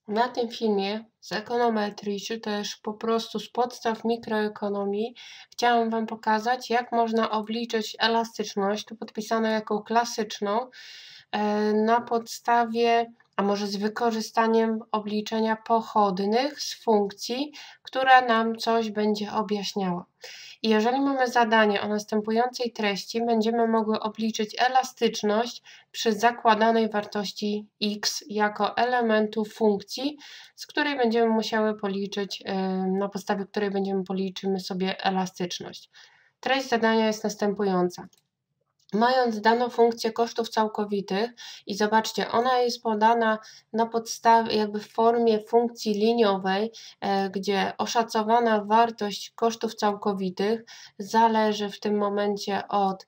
Na tym filmie z ekonometrii, czy też po prostu z podstaw mikroekonomii, chciałam Wam pokazać, jak można obliczyć elastyczność, tu podpisano jako klasyczną, na podstawie, a może z wykorzystaniem obliczenia pochodnych z funkcji, która nam coś będzie objaśniała. I jeżeli mamy zadanie o następującej treści, będziemy mogły obliczyć elastyczność przy zakładanej wartości x jako elementu funkcji, z której będziemy musiały policzyć, na podstawie której policzymy sobie elastyczność. Treść zadania jest następująca. Mając daną funkcję kosztów całkowitych i zobaczcie, ona jest podana na podstawie, jakby w formie funkcji liniowej, gdzie oszacowana wartość kosztów całkowitych zależy w tym momencie od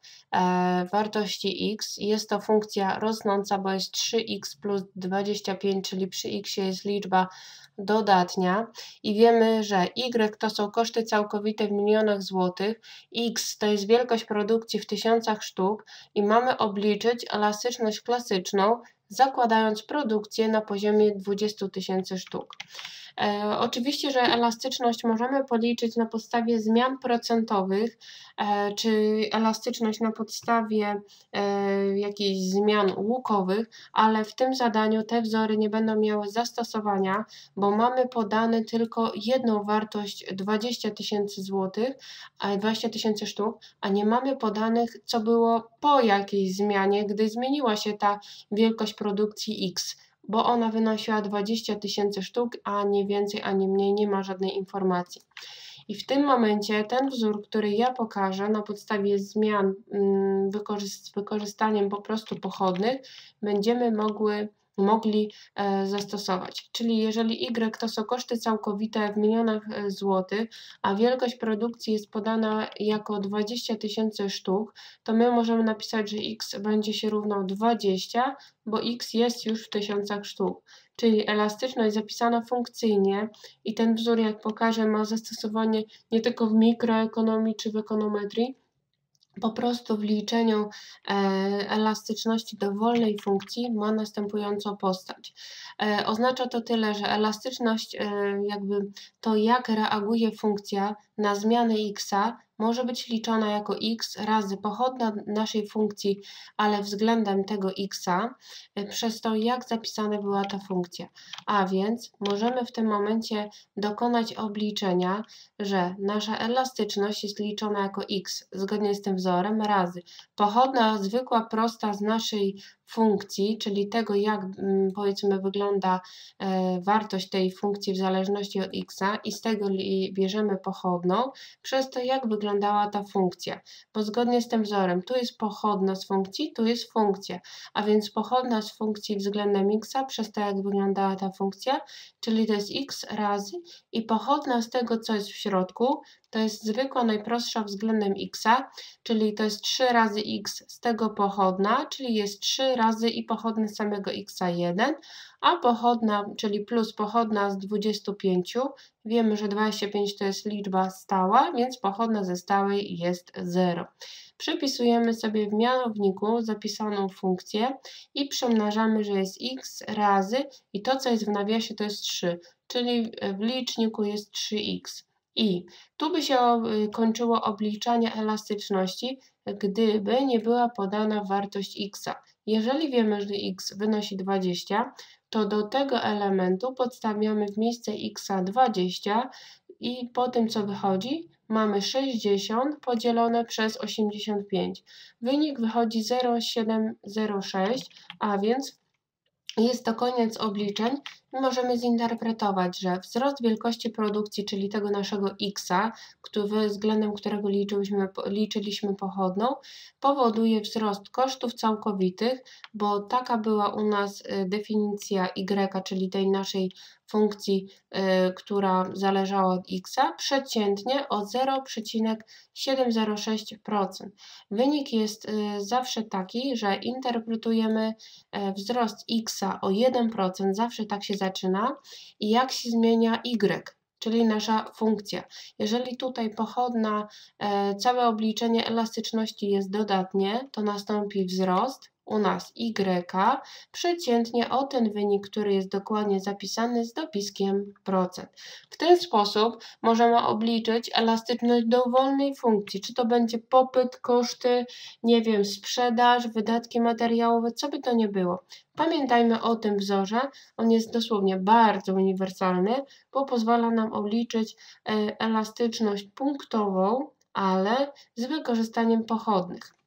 wartości x. Jest to funkcja rosnąca, bo jest 3x plus 25, czyli przy x jest liczba dodatnia i wiemy, że y to są koszty całkowite w milionach złotych, x to jest wielkość produkcji w tysiącach sztuk i mamy obliczyć elastyczność klasyczną, zakładając produkcję na poziomie 20 000 sztuk. Oczywiście, że elastyczność możemy policzyć na podstawie zmian procentowych, czy elastyczność na podstawie jakichś zmian łukowych, ale w tym zadaniu te wzory nie będą miały zastosowania, bo mamy podane tylko jedną wartość 20 000 złotych, 20 000 sztuk, a nie mamy podanych, co było po jakiejś zmianie, gdy zmieniła się ta wielkość produkcji X, bo ona wynosiła 20 000 sztuk, a nie więcej, ani mniej, nie ma żadnej informacji. I w tym momencie ten wzór, który ja pokażę na podstawie zmian z wykorzystaniem po prostu pochodnych, będziemy mogli zastosować. Czyli jeżeli Y to są koszty całkowite w milionach złotych, a wielkość produkcji jest podana jako 20 000 sztuk, to my możemy napisać, że X będzie się równał 20, bo X jest już w tysiącach sztuk. Czyli elastyczność zapisana funkcyjnie i ten wzór, jak pokażę, ma zastosowanie nie tylko w mikroekonomii czy w ekonometrii, po prostu w liczeniu elastyczności dowolnej funkcji ma następującą postać. Oznacza to tyle, że elastyczność, jakby to jak reaguje funkcja na zmiany x-a, może być liczona jako x razy pochodna naszej funkcji, ale względem tego x-a, przez to jak zapisana była ta funkcja. A więc możemy w tym momencie dokonać obliczenia, że nasza elastyczność jest liczona jako x zgodnie z tym wzorem razy pochodna zwykła prosta z naszej funkcji, czyli tego jak powiedzmy wygląda wartość tej funkcji w zależności od x-a i z tego bierzemy pochodną, przez to jak wyglądała ta funkcja, bo zgodnie z tym wzorem tu jest pochodna z funkcji, tu jest funkcja, a więc pochodna z funkcji względem x-a przez to jak wyglądała ta funkcja, czyli to jest x razy i pochodna z tego co jest w środku, to jest zwykła najprostsza względem x-a, czyli to jest 3 razy x z tego pochodna, czyli jest 3 razy i pochodna z samego x-a 1, a pochodna, czyli plus pochodna z 25, wiemy, że 25 to jest liczba stała, więc pochodna ze stałej jest 0. Przypisujemy sobie w mianowniku zapisaną funkcję i przemnażamy, że jest x razy i to, co jest w nawiasie, to jest 3, czyli w liczniku jest 3x. I tu by się kończyło obliczanie elastyczności, gdyby nie była podana wartość x-a. Jeżeli wiemy, że x wynosi 20, to do tego elementu podstawiamy w miejsce x-a 20 i po tym, co wychodzi, mamy 60 podzielone przez 85. Wynik wychodzi 0,706, a więc jest to koniec obliczeń i możemy zinterpretować, że wzrost wielkości produkcji, czyli tego naszego x-a, względem którego liczyliśmy pochodną, powoduje wzrost kosztów całkowitych, bo taka była u nas definicja y, czyli tej naszej funkcji, która zależała od x-a, przeciętnie o 0,706%. Wynik jest zawsze taki, że interpretujemy wzrost x-a o 1%, zawsze tak się zaczyna, i jak się zmienia y, czyli nasza funkcja. Jeżeli tutaj pochodna, całe obliczenie elastyczności jest dodatnie, to nastąpi wzrost, u nas y, przeciętnie o ten wynik, który jest dokładnie zapisany z dopiskiem procent. W ten sposób możemy obliczyć elastyczność dowolnej funkcji, czy to będzie popyt, koszty, nie wiem, sprzedaż, wydatki materiałowe, co by to nie było. Pamiętajmy o tym wzorze, on jest dosłownie bardzo uniwersalny, bo pozwala nam obliczyć elastyczność punktową, ale z wykorzystaniem pochodnych.